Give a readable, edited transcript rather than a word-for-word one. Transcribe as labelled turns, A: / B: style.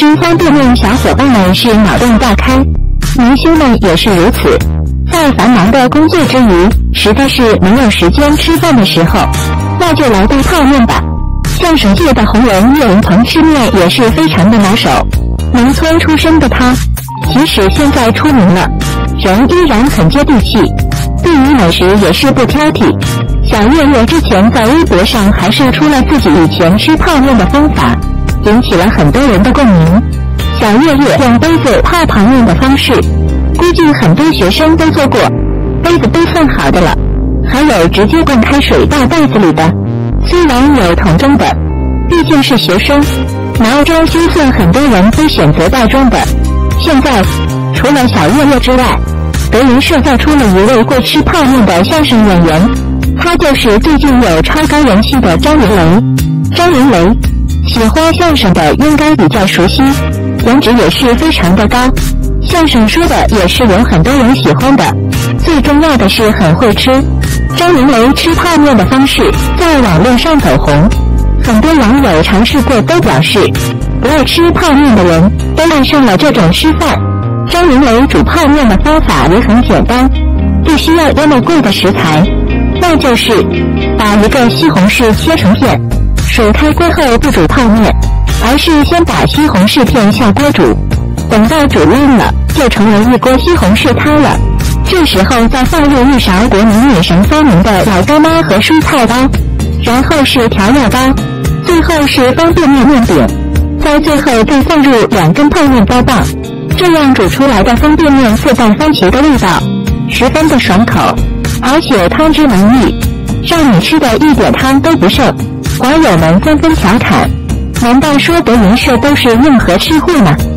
A: 吃方便面小伙伴们是脑洞大开，明星们也是如此。在繁忙的工作之余，实在是没有时间吃饭的时候，那就来袋泡面吧。相声界的红人岳云鹏吃面也是非常的拿手。农村出身的他，即使现在出名了，人依然很接地气，对于美食也是不挑剔。小岳岳之前在微博上还晒出了自己以前吃泡面的方法，引起了很多人的共鸣。小岳岳用杯子泡泡面的方式，估计很多学生都做过，杯子都放好的了，还有直接灌开水到袋子里的。虽然有桶装的，毕竟是学生，毛招羞涩，很多人都选择袋装的。现在除了小岳岳之外，德云社再出了一位会吃泡面的相声演员，他就是最近有超高人气的张云雷。张云雷喜欢相声的应该比较熟悉，颜值也是非常的高，相声说的也是有很多人喜欢的，最重要的是很会吃。张云雷吃泡面的方式在网络上走红，很多网友尝试过都表示，不爱吃泡面的人都爱上了这种吃法。张云雷煮泡面的方法也很简单，不需要多么贵的食材，那就是把一个西红柿切成片，水开锅后不煮泡面，而是先把西红柿片下锅煮，等到煮烂了就成为一锅西红柿汤了。这时候再放入一勺国民女神发明的老干妈和蔬菜包，然后是调料包，最后是方便面面饼，在最后再放入2根泡面包棒。这样煮出来的方便面自带番茄的味道，十分的爽口，而且汤汁浓郁，让你吃的一点汤都不剩。网友们纷纷调侃，难道说德云社都是硬核吃货吗？